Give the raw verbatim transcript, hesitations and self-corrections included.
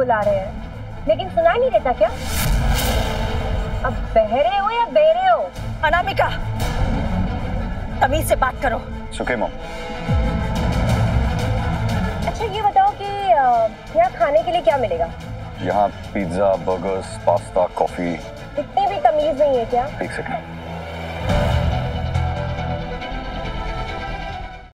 बुला रहे हैं, लेकिन सुनाई नहीं देता क्या? अब बहरे हो या बेरे हो? अनामिका, तमीज से बात करो। सुके मॉम। अच्छा ये बताओ कि यहाँ खाने के लिए क्या मिलेगा? यहाँ पिज्जा, बर्गर्स, पास्ता, कॉफी। इतनी भी तमीज नहीं है क्या? एक सेकंड।